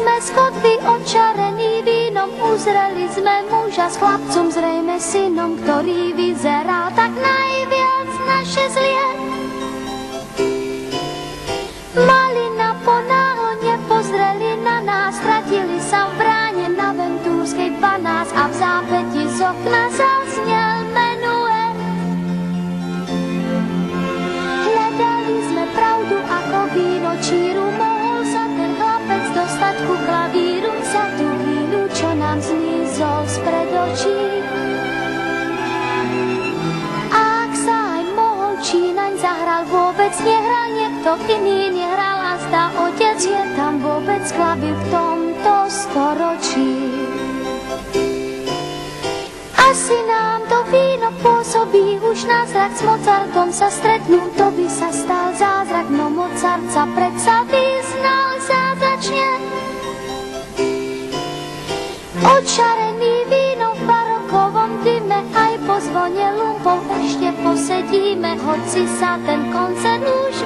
sme z kotvy očarený vínom, uzreli sme muža s chlapcom, zrejme synom, ktorý vyzeral tak najviac naše zlie. Mali na ponáhlo, nepozreli na nás, stratili sa v bráne na Ventúrskej 12 a v zápäti z okna zaznel menuet. Hľadali sme pravdu ako víno číru, mohol sa ten chlapec dostať ku klavíru za tú chvíľu, čo nám zmizol spred očí. A ak sa aj mohol, či naň zahral, vôbec nehral, niekto iný nehral a zdá otec je tam vôbec klavír v tomto storočí. Asi nám to víno pôsobí, už na zrak s Mozartom sa stretnú, to by sa stal zázrak, no Mozart sa predsa vyznal zázračne. Očarený víno v barokovom dyme, aj po zvone lumpov ešte posedíme, hoci sa ten koncert už